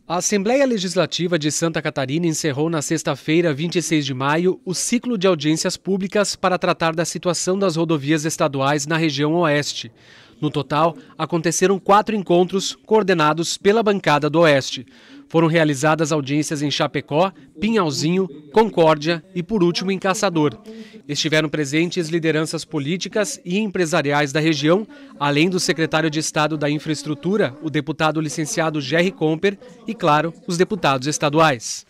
A Assembleia Legislativa de Santa Catarina encerrou na sexta-feira, 26 de maio, o ciclo de audiências públicas para tratar da situação das rodovias estaduais na região Oeste. No total, aconteceram 4 encontros coordenados pela bancada do Oeste. Foram realizadas audiências em Chapecó, Pinhalzinho, Concórdia e, por último, em Caçador. Estiveram presentes lideranças políticas e empresariais da região, além do secretário de Estado da Infraestrutura, o deputado licenciado Gerry Comper, e, claro, os deputados estaduais.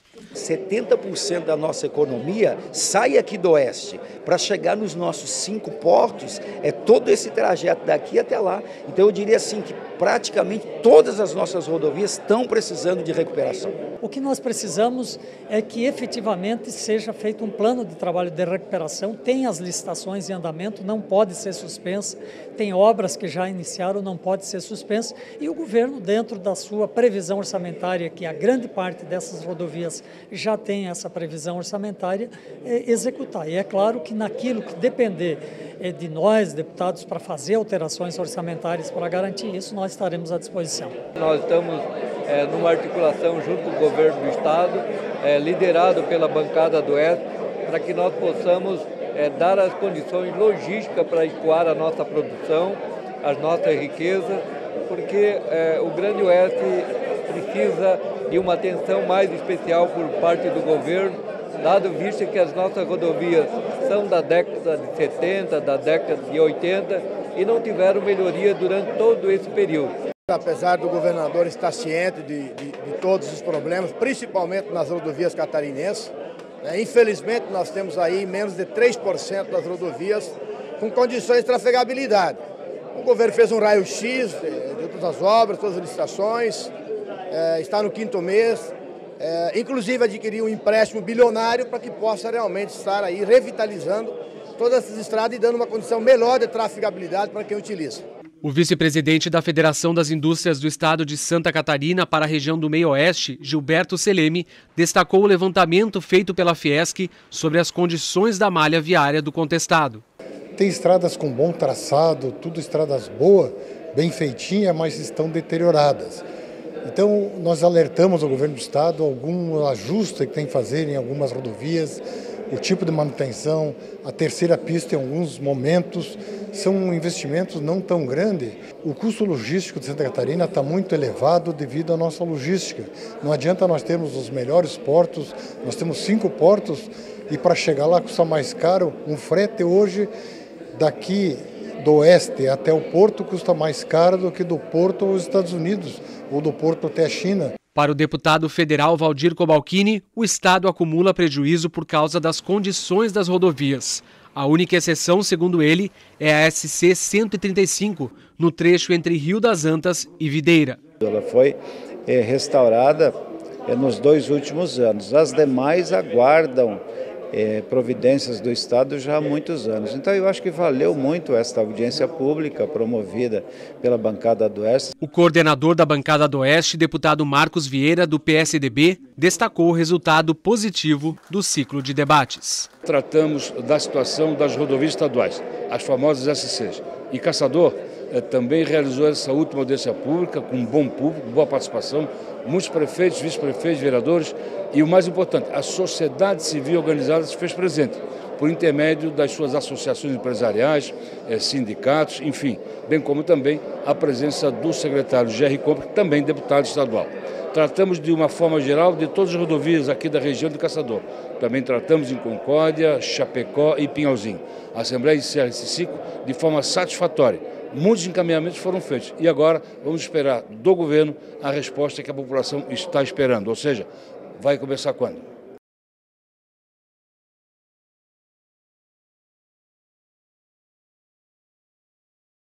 70% da nossa economia sai aqui do Oeste. Para chegar nos nossos 5 portos, é todo esse trajeto daqui até lá. Então eu diria assim que praticamente todas as nossas rodovias estão precisando de recuperação. O que nós precisamos é que efetivamente seja feito um plano de trabalho de recuperação, tem as licitações em andamento, não pode ser suspensa, tem obras que já iniciaram, não pode ser suspensa, e o governo, dentro da sua previsão orçamentária, que a grande parte dessas rodovias já tem essa previsão orçamentária, executar. E é claro que naquilo que depender de nós, deputados, para fazer alterações orçamentárias para garantir isso, nós estaremos à disposição. Nós estamos numa articulação junto com o governo do Estado, liderado pela bancada do Oeste, para que nós possamos dar as condições logísticas para escoar a nossa produção, as nossas riquezas, porque o Grande Oeste precisa de uma atenção mais especial por parte do governo, dado visto que as nossas rodovias são da década de 70, da década de 80 e não tiveram melhoria durante todo esse período. Apesar do governador estar ciente de todos os problemas, principalmente nas rodovias catarinenses, infelizmente nós temos aí menos de 3% das rodovias com condições de trafegabilidade. O governo fez um raio-x de todas as obras, todas as licitações, está no 5º mês, inclusive adquiriu um empréstimo bilionário para que possa realmente estar aí revitalizando todas essas estradas e dando uma condição melhor de trafegabilidade para quem utiliza. O vice-presidente da Federação das Indústrias do Estado de Santa Catarina para a região do Meio-Oeste, Gilberto Seleme, destacou o levantamento feito pela Fiesc sobre as condições da malha viária do contestado. Tem estradas com bom traçado, tudo estradas boas, bem feitinhas, mas estão deterioradas. Então, nós alertamos ao governo do Estado algum ajuste que tem que fazer em algumas rodovias, o tipo de manutenção, a terceira pista em alguns momentos, são investimentos não tão grandes. O custo logístico de Santa Catarina está muito elevado devido à nossa logística. Não adianta nós termos os melhores portos, nós temos 5 portos e para chegar lá custa mais caro. Um frete hoje daqui do oeste até o porto custa mais caro do que do porto aos Estados Unidos ou do porto até a China. Para o deputado federal Valdir Cobalcini, o Estado acumula prejuízo por causa das condições das rodovias. A única exceção, segundo ele, é a SC 135, no trecho entre Rio das Antas e Videira. Ela foi restaurada nos 2 últimos anos. As demais aguardam providências do Estado já há muitos anos. Então eu acho que valeu muito esta audiência pública promovida pela bancada do Oeste. O coordenador da bancada do Oeste, deputado Marcos Vieira, do PSDB, destacou o resultado positivo do ciclo de debates. Tratamos da situação das rodovias estaduais, as famosas SCs. E Caçador também realizou essa última audiência pública com um bom público, boa participação, muitos prefeitos, vice-prefeitos, vereadores e o mais importante, a sociedade civil organizada se fez presente por intermédio das suas associações empresariais, sindicatos, enfim, bem como também a presença do secretário Gerry Comper, também deputado estadual. Tratamos de uma forma geral de todas as rodovias aqui da região de Caçador. Também tratamos em Concórdia, Chapecó e Pinhalzinho. A Assembleia encerra esse ciclo de forma satisfatória. Muitos encaminhamentos foram feitos e agora vamos esperar do governo a resposta que a população está esperando. Ou seja, vai começar quando?